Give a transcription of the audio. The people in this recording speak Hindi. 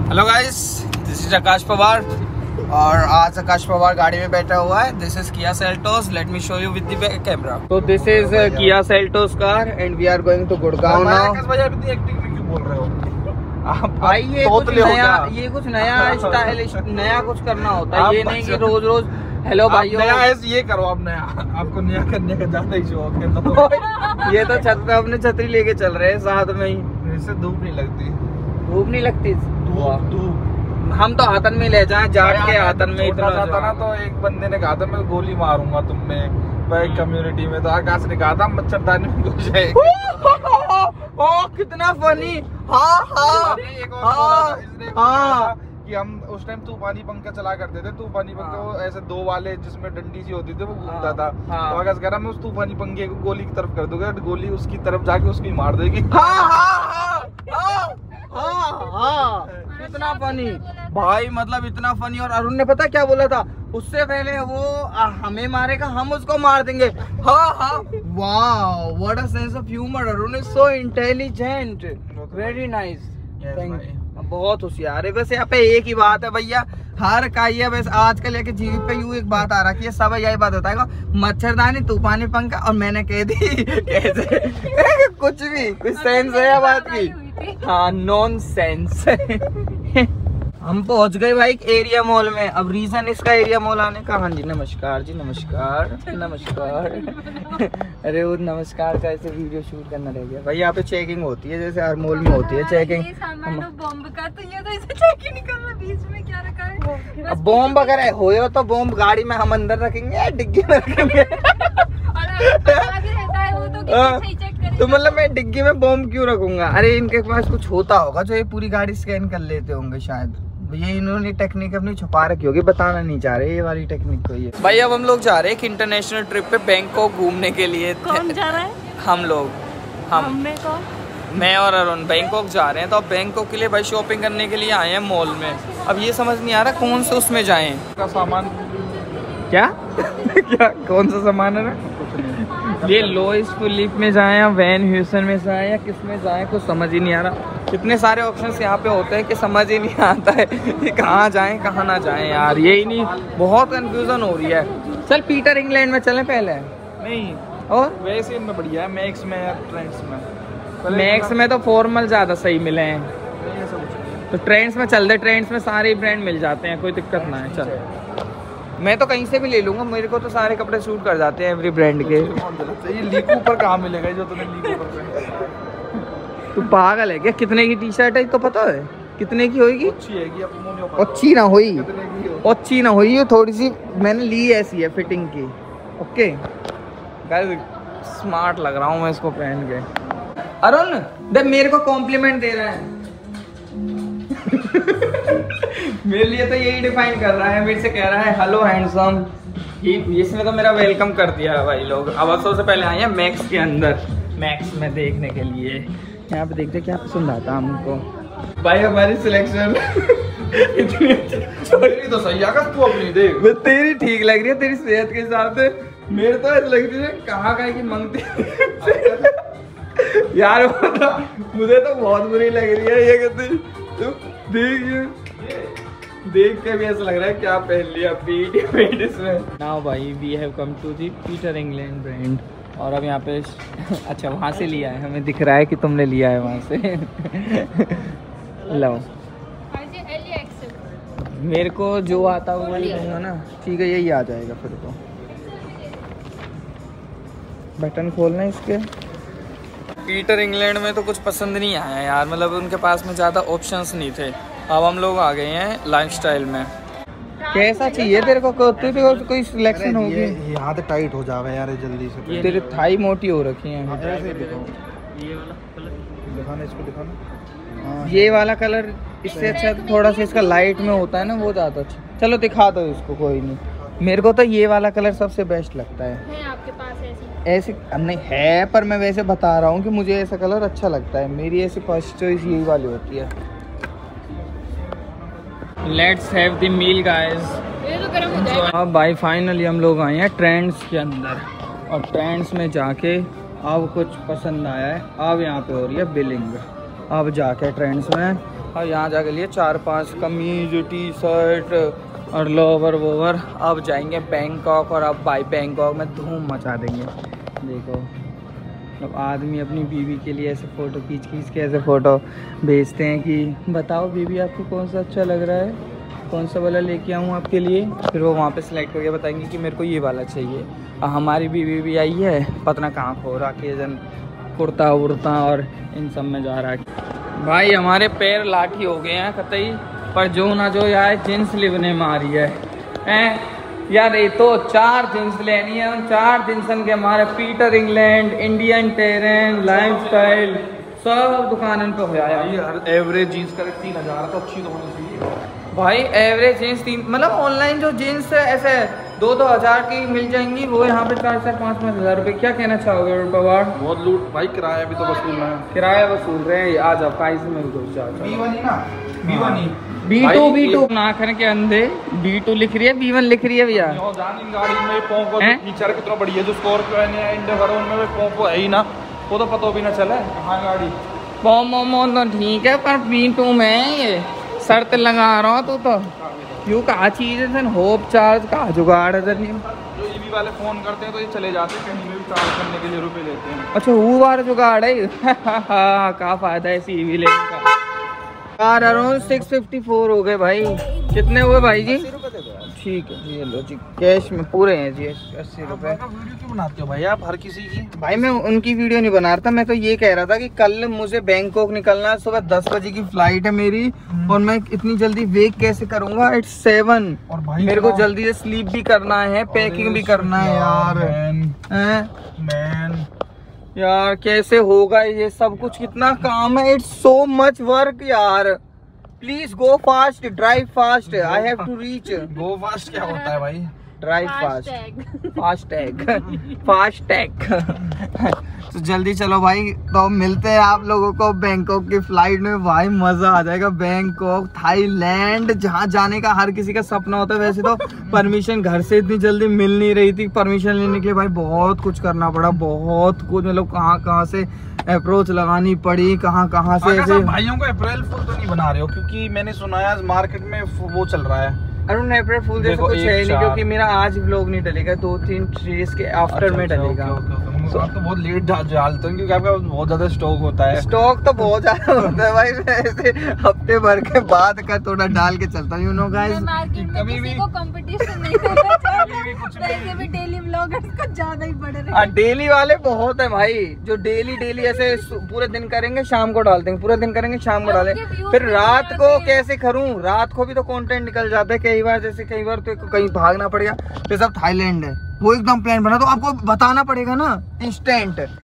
Hello guys, this is Akash Pawar और आज आकाश पवार गाड़ी में बैठा हुआ है। This is Kia Seltos. Let me show you with the camera. तो this is Kia Seltos car and we are going to Gurgaon now. बोल रहे हो भाई ये कुछ नया स्टाइल नया कुछ करना होता है। ये नहीं कि रोज रोज हेलो भाइयों नया ये करो। आप नया, आपको नया करने का ज्यादा ही शौक है तो ये तो छत पे अपने छतरी लेके चल रहे हैं साथ में ही। इससे धूप नहीं लगती। धूप नहीं लगती। धूप हम तो हाथन में ले जाएं, जाट के हाथन में इतना जाता ना। तो एक बंदे ने कहा था मैं गोली मारूंगा तुम में कम्युनिटी में। तो आकाश ने कहा था मच्छरदानी में घुस जाएगी। ओ कितना फनी। हाँ हाँ हाँ कि हम उस टाइम तूफानी पंखा चला करते थे। तूफानी पंखा वो ऐसे दो वाले जिसमें डंडी सी होती थी वो घूमता था। तो आकाश कह रहा मैं उस तूफानी पंखे को गोली की तरफ कर दूंगा, गोली उसकी तरफ जाके उसकी मार देगी। इतना फनी भाई, मतलब इतना फनी। और अरुण ने पता क्या बोला था, उससे पहले वो हमें मारेगा हम उसको मार देंगे। हाँ हाँ, wow what a sense of humour. Arun is so intelligent, very nice. बहुत होशियार है। वैसे यहाँ पे एक ही बात है भैया, हर का ये वैसे आजकल के जीवी पे यूं एक बात आ रखी है, सब यही बात होता है मच्छरदानी तूफानी पंखा। और मैंने कह दी कैसे कुछ भी कुछ सेंस है या बात की। हाँ नॉन सेंस। हम पहुंच गए भाई एरिया मॉल में। अब रीजन इसका एरिया मॉल आने का। हाँ जी नमस्कार जी, नमस्कार नमस्कार। अरे वो नमस्कार का ऐसे वीडियो शूट करना रह गया भाई। यहाँ पे चेकिंग होती है जैसे हर मॉल में होती है चेकिंग। बॉम्ब का तो ये तो ऐसे चेक ही नहीं कर रहा, बीच में क्या रखा है। अब बॉम्ब वगैरह हो तो बॉम्ब गाड़ी में हम अंदर रखेंगे या डिग्गी में रखेंगे। तो मतलब मैं डिग्गी में बॉम्ब क्यों रखूंगा। अरे इनके पास कुछ होता होगा जो ये पूरी गाड़ी स्कैन कर लेते होंगे शायद। ये इन्होंने टेक्निक अपनी छुपा रखी होगी, बताना नहीं चाह रहे ये वाली टेक्निक को। ये भाई अब हम लोग जा रहे हैं एक इंटरनेशनल ट्रिप पे बैंकॉक घूमने के लिए। कौन जा रहा है? हम लोग। मैं और अरुण बैंकॉक जा रहे हैं। तो अब बैंकॉक के लिए भाई शॉपिंग करने के लिए आए हैं मॉल में। अब ये समझ नहीं आ रहा कौन से उसमें जाएं। का सामान क्या क्या कौन सा सामान है ना? ये लोइस फिलिप में जाए या वैन ह्यूसन में जाए या किस में जाए, कुछ समझ ही नहीं आ रहा। कितने सारे ऑप्शंस यहाँ पे होते हैं कि समझ ही नहीं आता है कि कहाँ जाएं कहाँ ना जाएं यार। यही नहीं, बहुत कंफ्यूजन हो रही है। चल पीटर इंग्लैंड में चलें पहले। नहीं और वैसे इनमें बढ़िया है मैक्स में या ट्रेंड्स में। मैक्स में तो फॉर्मल ज़्यादा सही मिले हैं, तो ट्रेंड्स में चल दे। ट्रेंड्स में सारे ब्रांड मिल जाते हैं, कोई दिक्कत ना है। चल मैं तो कहीं से भी ले लूंगा, मेरे को तो सारे कपड़े सूट कर जाते हैं एवरी ब्रांड के। ये लीकू पर कहाँ मिलेगा जो तूने लीकू पर। तू पागल है क्या? कितने की टी शर्ट है तो पता है कितने की होगी? अच्छी ना हुई, अच्छी ना हुई, थोड़ी सी मैंने ली ऐसी है फिटिंग की। ओके गाइस, स्मार्ट लग रहा हूँ मैं इसको पहन के। अरुण देख मेरे को कॉम्प्लीमेंट दे रहा है। मेरे लिए तो यही डिफाइन कर रहा है, मेरे से कह रहा है हेलो हैंडसम। इसने तो मेरा वेलकम कर दिया है भाई लोग। अब सबसे पहले आए हैं मैक्स के अंदर, मैक्स में देखने के लिए। यहाँ पे देखते क्या पसंद आता है हमको भाई। हमारी सिलेक्शन इतनी अच्छी तो सही है, तू अपनी देख। तेरी ठीक लग रही है तेरी सेहत के हिसाब से। मेरे तो ऐसा लगती है कहाँ की मंगती यार। मुझे तो बहुत बुरी लग रही है ये कहती। तो देख के भी ऐसा लग रहा है क्या पहन लिया पीट इसमें। नाउ भाई we have come to the Peter England brand. और अब यहाँ पे अच्छा वहाँ से लिया है, हमें दिख रहा है कि तुमने लिया है वहाँ से। लो मेरे को जो आता है वही लूँगा ना। ठीक है यही आ जाएगा फिर तो। बटन खोलना इसके। पीटर इंग्लैंड में तो कुछ पसंद नहीं आया यार, मतलब उनके पास में ज़्यादा ऑप्शंस नहीं थे। अब हम लोग आ गए हैं लाइफस्टाइल में। कैसा चाहिए तेरे को? कोई सिलेक्शन होगी? ये हाथ टाइट हो जावे यार जल्दी से। तेरे थाई मोटी हो रखी हैं। दिखाना इसको, दिखाना। ये वाला कलर इससे अच्छा थोड़ा सा इसका लाइट में होता है ना, वो ज़्यादा अच्छा। चलो दिखा दो इसको, कोई नहीं। मेरे को तो ये वाला कलर सबसे बेस्ट लगता है। आपके पास ऐसे नहीं है, पर मैं वैसे बता रहा हूँ कि मुझे ऐसा कलर अच्छा लगता है। मेरी ऐसी फर्स्ट चॉइस यही वाली होती है। Let's have the meal guys. अब भाई फाइनली हम लोग आए हैं ट्रेंड्स के अंदर। और ट्रेंड्स में जाके अब कुछ पसंद आया है। अब यहाँ पे हो रही है बिलिंग। अब जाके ट्रेंड्स में और यहाँ जाके लिए 4-5 कमीज, टी शर्ट और लोवर वोवर। अब जाएंगे बैंकॉक और अब भाई बैंकॉक में धूम मचा देंगे। देखो अब आदमी अपनी बीवी के लिए ऐसे फ़ोटो खींच के ऐसे फ़ोटो भेजते हैं कि बताओ बीवी आपको कौन सा अच्छा लग रहा है, कौन सा वाला लेके आऊँ आपके लिए। फिर वो वहाँ पे सिलेक्ट करके बताएंगे कि मेरे को ये वाला चाहिए। और हमारी बीवी भी आई है, पतना कहाँ खो रहा के जन कुर्ता उर्ता और इन सब में जा रहा है। भाई हमारे पैर लाठी हो गए हैं कतई, पर जो ना जो यार जींस लिबने मारी है यार। ये तो 4 जींस लेनी है, 4 जींसन के हमारे Peter England, Indian Terrain, lifestyle सब दुकानों पे हो यार। एवरेज जीन्स का 3000 तो अच्छी तो होनी चाहिए भाई। एवरेज जीन्स 3 मतलब ऑनलाइन जो जीन्स ऐसे 2-2 हज़ार की मिल जाएंगी, वो यहाँ पे 4-5 हज़ार रुपये। क्या कहना चाहोगे पवार? बहुत लूट भाई, किराया भी तो वसूलना है। किराया वसूल रहे हैं। आ जाओ काइस में भी घुस जाओ। B2 नाखन के अंधे B2 लिख रही है, B1 लिख रही है भैया। गाड़ी में पोंको फीचर कितना बढ़िया, जो स्कॉर्पियो है इंडिका उनमें पोंको है ही ना, वो तो पता भी ना चला हाँ गाड़ी मोमो तो ठीक है, पर B2 में ये शर्त लगा रहा तू तो क्यों कहा चीज है होप चार्ज का जुगाड़ है। जो ईवी वाले फोन करते हैं तो ये चले जाते हैं कहीं में भी चार्ज करने के लिए रुपए लेते हैं। अच्छा वो वाला जुगाड़ है क्या फायदा है इस ईवी लेने का। यार अराउंड 654 हो गए भाई। कितने हुए भाई जी? ठीक है ये लो जी, कैश में पूरे हैं जी 80 रुपए। वीडियो क्यों बनाते हो भाई आप हर किसी की? भाई मैं उनकी वीडियो नहीं बना रहा था, मैं तो ये कह रहा था कि कल मुझे बैंकॉक निकलना है, सुबह 10 बजे की फ्लाइट है मेरी, और मैं इतनी जल्दी वेक कैसे करूंगा? इट्स 7 और भाई मेरे को जल्दी से स्लीप भी करना है, पैकिंग भी करना है यार। मैन यार कैसे होगा ये सब कुछ, कितना काम है। इट्स सो मच वर्क यार। Please go fast, drive fast, I have to reach. Go fast क्या होता है भाई? Drive fast, fast tag. तो जल्दी चलो भाई, तो मिलते हैं आप लोगों को बैंकॉक की फ्लाइट में। भाई मजा आ जाएगा। बैंकॉक थाईलैंड, जहाँ जाने का हर किसी का सपना होता है। वैसे तो परमिशन घर से इतनी जल्दी मिल नहीं रही थी, परमिशन लेने के लिए भाई बहुत कुछ करना पड़ा, बहुत कुछ। मतलब कहाँ से अप्रोच लगानी पड़ी, कहाँ से ऐसे। भाइयों को अप्रैल फूल तो नहीं बना रहे हो? क्योंकि मैंने सुना है आज मार्केट में वो चल रहा है। अरुण अप्रैल फूल जैसे कुछ है नहीं, क्योंकि मेरा आज व्लॉग नहीं डलेगा, 2-3 डेज के आफ्टर में डलेगा। आप तो बहुत लेट डालते हैं क्योंकि आपका बहुत ज्यादा स्टॉक होता है। स्टॉक तो बहुत ज्यादा होता है भाई, मैं ऐसे हफ्ते भर के बाद का थोड़ा डाल के चलता हूँ। यू नो गाइस, कभी भी कंपटीशन नहीं देना चाहता, वैसे भी डेली व्लॉगर्स को ज्यादा ही बढ़ रहे हैं। डेली वाले बहुत है भाई, जो डेली ऐसे पूरे दिन करेंगे शाम को डाल देंगे, पूरे दिन करेंगे शाम को डालेंगे। फिर रात को कैसे करूँ? रात को भी तो कंटेंट निकल जाता है कई बार, जैसे कई बार तो कहीं भागना पड़ेगा। तो सब थाईलैंड है, वो एकदम प्लान बना तो आपको बताना पड़ेगा ना इंस्टेंट।